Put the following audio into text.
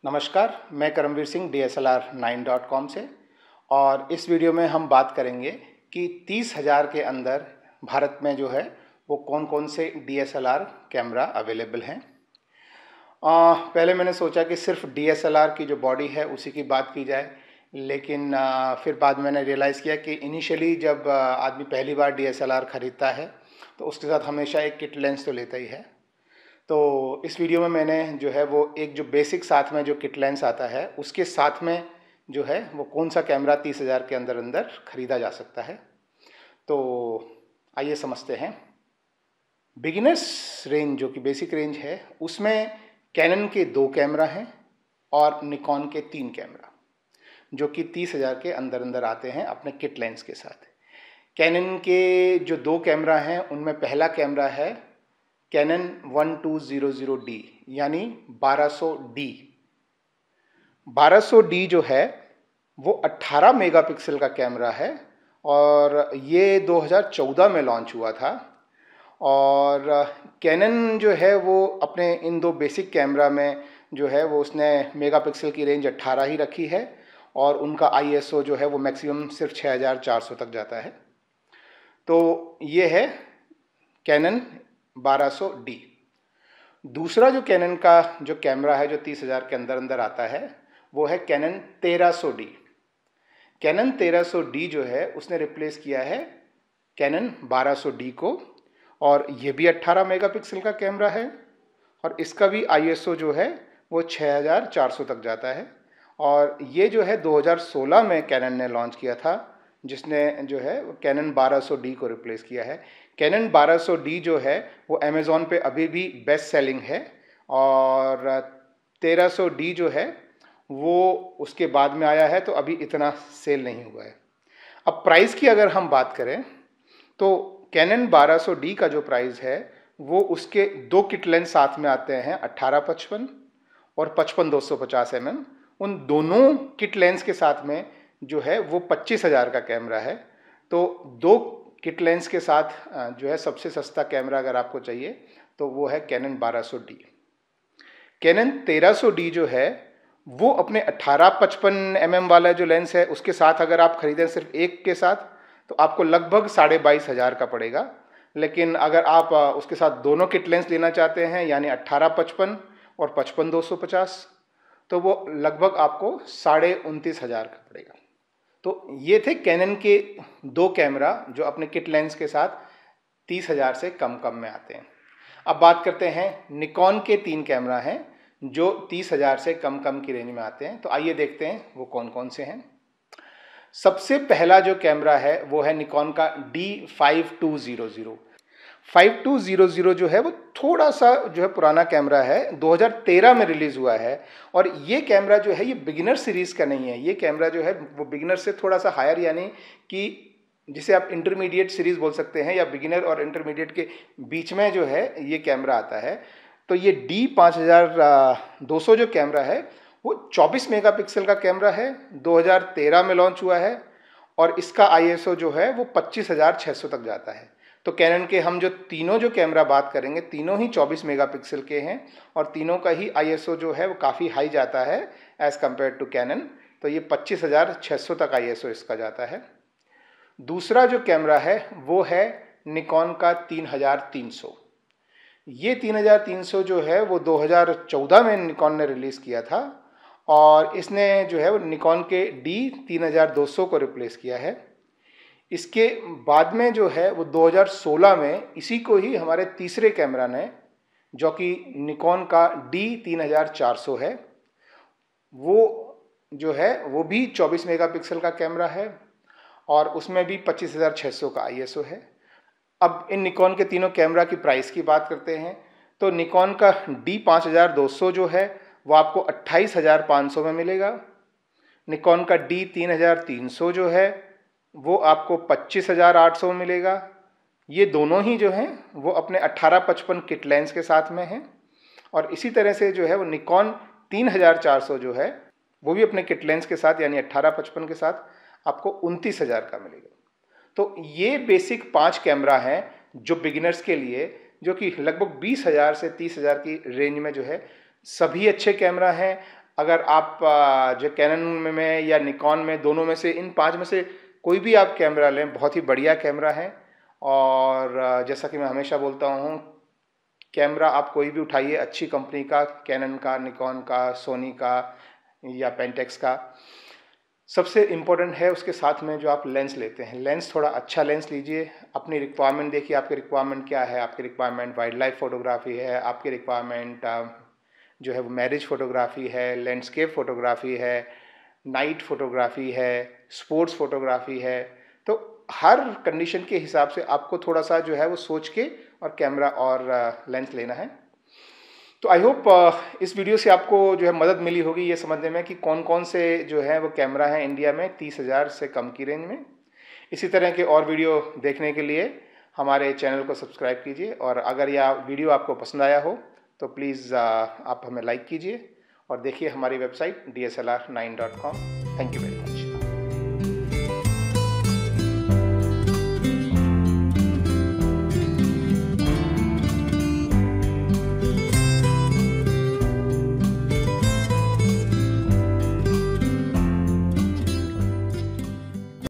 नमस्कार, मैं करमवीर सिंह DSLR9.com से। और इस वीडियो में हम बात करेंगे कि 30,000 के अंदर भारत में जो है वो कौन कौन से DSLR कैमरा अवेलेबल हैं। पहले मैंने सोचा कि सिर्फ DSLR की जो बॉडी है उसी की बात की जाए, लेकिन फिर बाद में मैंने रियलाइज़ किया कि इनिशियली जब आदमी पहली बार DSLR ख़रीदता है तो उसके साथ हमेशा एक किट लेंस तो लेता ही है। तो इस वीडियो में मैंने जो है वो एक जो बेसिक साथ में जो किट लेंस आता है उसके साथ में जो है वो कौन सा कैमरा 30,000 के अंदर अंदर ख़रीदा जा सकता है। तो आइए समझते हैं। बिगिनर्स रेंज जो कि बेसिक रेंज है उसमें कैनन के 2 कैमरा हैं और निकॉन के 3 कैमरा जो कि 30,000 के अंदर अंदर आते हैं अपने किट लेंस के साथ। कैनन के जो 2 कैमरा हैं उनमें पहला कैमरा है कैनन 1200D यानी 1200D। 1200D जो है वो 18 मेगापिक्सल का कैमरा है और ये 2014 में लॉन्च हुआ था। और कैनन जो है वो अपने इन 2 बेसिक कैमरा में जो है वो उसने मेगापिक्सल की रेंज 18 ही रखी है और उनका ISO जो है वो मैक्सिमम सिर्फ 6400 तक जाता है। तो ये है कैनन 1200D। दूसरा जो कैनन का जो कैमरा है जो 30,000 के अंदर अंदर आता है वो है कैनन 1300D। कैनन 1300D जो है उसने रिप्लेस किया है कैनन 1200D को और ये भी 18 मेगापिक्सल का कैमरा है और इसका भी ISO जो है वो 6400 तक जाता है। और ये जो है 2016 में कैनन ने लॉन्च किया था, जिसने जो है कैनन 1200D को रिप्लेस किया है। कैनन 1200D जो है वो अमेज़ॉन पे अभी भी बेस्ट सेलिंग है और 1300D जो है वो उसके बाद में आया है तो अभी इतना सेल नहीं हुआ है। अब प्राइस की अगर हम बात करें तो कैनन 1200D का जो प्राइस है वो उसके 2 किट लेंस साथ में आते हैं 18-55 और 55-250 mm। उन दोनों किट लेंस के साथ में जो है वो 25,000 का कैमरा है। तो 2 किट लेंस के साथ जो है सबसे सस्ता कैमरा अगर आपको चाहिए तो वो है कैनन 1200D। कैनन 1300D जो है वो अपने 18-55 mm वाला जो लेंस है उसके साथ अगर आप खरीदें सिर्फ एक के साथ तो आपको लगभग 22,500 का पड़ेगा। लेकिन अगर आप उसके साथ दोनों किट लेंस लेना चाहते हैं यानी 18-55 और 55-250 तो वो लगभग आपको 29,500 का पड़ेगा। तो ये थे कैनन के 2 कैमरा जो अपने किट लेंस के साथ 30,000 से कम में आते हैं। अब बात करते हैं निकॉन के 3 कैमरा हैं जो 30,000 से कम की रेंज में आते हैं। तो आइए देखते हैं वो कौन कौन से हैं। सबसे पहला जो कैमरा है वो है निकॉन का D5200। 5200 जो है वो थोड़ा सा जो है पुराना कैमरा है, 2013 में रिलीज़ हुआ है। और ये कैमरा जो है ये बिगिनर सीरीज़ का नहीं है, ये कैमरा जो है वो बिगिनर से थोड़ा सा हायर यानी कि जिसे आप इंटरमीडिएट सीरीज़ बोल सकते हैं या बिगिनर और इंटरमीडिएट के बीच में जो है ये कैमरा आता है। तो ये D5200 जो कैमरा है वो 24 मेगापिक्सल का कैमरा है, 2013 में लॉन्च हुआ है और इसका ISO जो है वो 25,600 तक जाता है। तो कैनन के हम जो तीनों जो कैमरा बात करेंगे तीनों ही 24 मेगापिक्सल के हैं और तीनों का ही ISO जो है वो काफ़ी हाई जाता है एज़ कम्पेयर टू कैनन। तो ये 25,600 तक ISO इसका जाता है। दूसरा जो कैमरा है वो है निकॉन का 3300। ये 3300 जो है वो 2014 में निकॉन ने रिलीज़ किया था और इसने जो है वो निकॉन के D3200 को रिप्लेस किया है। इसके बाद में जो है वो 2016 में इसी को ही हमारे तीसरे कैमरा ने जो कि निकॉन का D3400 है वो जो है वो भी 24 मेगापिक्सल का कैमरा है और उसमें भी 25,600 का ISO है। अब इन निकॉन के तीनों कैमरा की प्राइस की बात करते हैं तो निकॉन का D5200 जो है वो आपको 28,500 में मिलेगा। निकॉन का D3300 जो है वो आपको 25,800 में मिलेगा। ये दोनों ही जो हैं वो अपने 18-55 किट लेंस के साथ में हैं। और इसी तरह से जो है वो निकॉन 3400 जो है वो भी अपने किट लेंस के साथ यानी 18-55 के साथ आपको 29,000 का मिलेगा। तो ये बेसिक 5 कैमरा हैं जो बिगिनर्स के लिए जो कि लगभग 20,000 से 30,000 की रेंज में जो है सभी अच्छे कैमरा हैं। अगर आप जो कैनन में या निकॉन में, दोनों में से, इन 5 में से कोई भी आप कैमरा लें, बहुत ही बढ़िया कैमरा है। और जैसा कि मैं हमेशा बोलता हूँ, कैमरा आप कोई भी उठाइए अच्छी कंपनी का, कैनन का, निकॉन का, सोनी का या पेंटेक्स का, सबसे इम्पोर्टेंट है उसके साथ में जो आप लेंस लेते हैं, लेंस थोड़ा अच्छा लेंस लीजिए। अपनी रिक्वायरमेंट देखिए, आपकी रिक्वायरमेंट क्या है। आपकी रिक्वायरमेंट वाइल्ड लाइफ फोटोग्राफी है, आपकी रिक्वायरमेंट जो है वो मैरिज फोटोग्राफी है, लैंडस्केप फोटोग्राफी है, नाइट फोटोग्राफी है, स्पोर्ट्स फोटोग्राफी है। तो हर कंडीशन के हिसाब से आपको थोड़ा सा जो है वो सोच के और कैमरा और लेंस लेना है। तो आई होप इस वीडियो से आपको जो है मदद मिली होगी ये समझने में कि कौन कौन से जो है वो कैमरा हैं इंडिया में 30,000 से कम की रेंज में। इसी तरह के और वीडियो देखने के लिए हमारे चैनल को सब्सक्राइब कीजिए, और अगर यह वीडियो आपको पसंद आया हो तो प्लीज़ आप हमें लाइक कीजिए और देखिए हमारी website DSLR9.com। Thank you very much.